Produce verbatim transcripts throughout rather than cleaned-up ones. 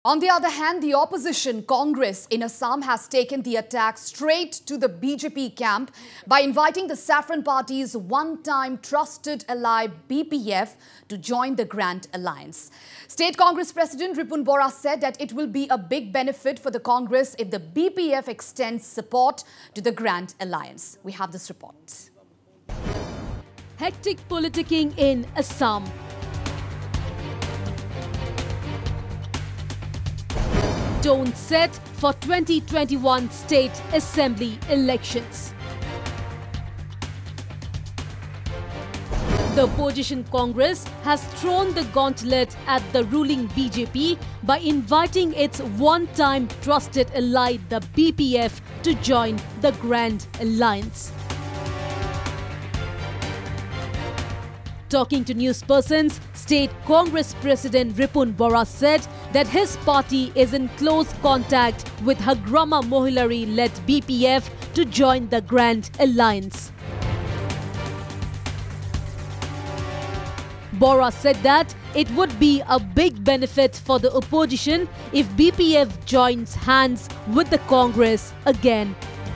On the other hand, the opposition Congress in Assam has taken the attack straight to the B J P camp by inviting the Saffron Party's one-time trusted ally B P F to join the Grand Alliance. State Congress President Ripun Bora said that it will be a big benefit for the Congress if the B P F extends support to the Grand Alliance. We have this report. Hectic politicking in Assam. Tone set for twenty twenty-one state assembly elections. The opposition Congress has thrown the gauntlet at the ruling B J P by inviting its one-time trusted ally, the B P F, to join the Grand Alliance. Talking to newspersons, State Congress President Ripun Bora said that his party is in close contact with Hagrama Mohilari-led B P F to join the Grand Alliance. Bora said that it would be a big benefit for the opposition if B P F joins hands with the Congress again.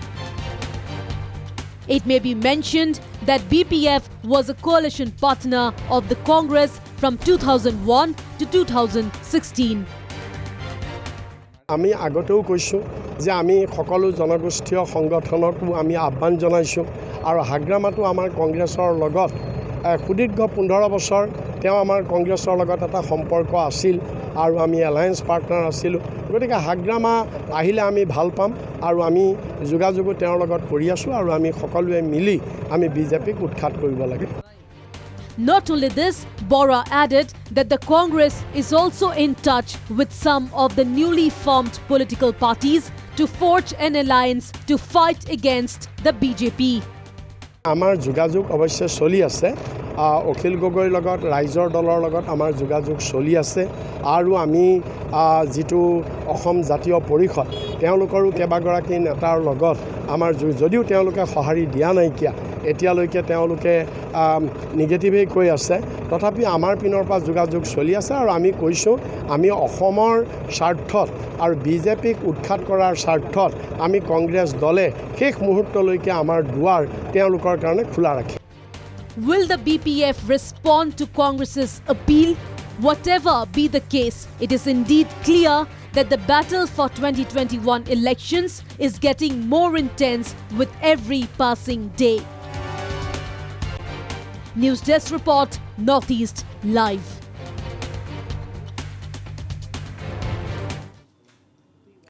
It may be mentioned that B P F was a coalition partner of the Congress from two thousand one to two thousand sixteen. আমি আগতেও কৈছো যে আমি সকলো জনগোষ্ঠীয় সংগঠনকো আমি আহ্বান জনাইছো আৰু হাগ্ৰামাটো আমাৰ কংগ্ৰেছৰ লগত সুদীৰ্ঘ পোন্ধৰ বছৰ তেওঁ আমাৰ কংগ্ৰেছৰ লগত এটা সম্পৰ্ক আছিল আৰু আমি এলায়েন্স পাৰ্টনাৰ আছিল গতিকে হাগ্ৰামা আহিলে আমি ভাল পাম আৰু আমি যোগাযোগ তেওঁৰ লগত কৰি আছো আৰু আমি সকলোৱে মিলি আমি বিজেপিক উৎখাত কৰিব লাগে। Not only this, Bora added that the Congress is also in touch with some of the newly formed political parties to forge an alliance to fight against the B J P. আমাৰ যোগাযোগ অৱশ্যে চলি আছে অখিল গগৈৰ লগত ৰাইজৰ দলৰ লগত আমাৰ যোগাযোগ চলি আছে আৰু আমি যেটো অসম জাতীয় পৰিষদ তেওঁলোকৰো কেবাগৰাকী নেতাৰ লগত আমাৰ যদিও তেওঁলোকে সহাৰি দিয়া নাইকিয়া এতিয়ালৈকে তেওঁলোকে নিগেটিভে কৈ আছে তথাপি আমাৰ পিনৰ পৰা যোগাযোগ চলি আছে আৰু আমি কৈছো আমি অসমৰ স্বাৰ্থত আৰু বিজেপিক উৎখাত কৰাৰ স্বাৰ্থত আমি কংগ্ৰেছ দলে শেষ মুহূৰ্তলৈকে আমাৰ দুৱাৰ তেওঁলোকৰ কাৰণে খোলা ৰাখি। Will the B P F respond to Congress's appeal? Whatever be the case, it is indeed clear that the battle for twenty twenty-one elections is getting more intense with every passing day. News Desk Report, Northeast Live.